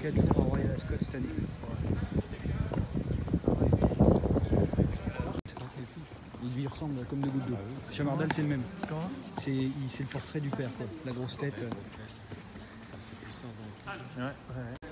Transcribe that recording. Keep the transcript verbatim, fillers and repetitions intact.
quatre jours à Royal Ascot cette année. Il lui ressemble comme deux gouttes d'eau. Chamardal, c'est le même. C'est le portrait du père, quoi. La grosse tête. Ouais, ouais.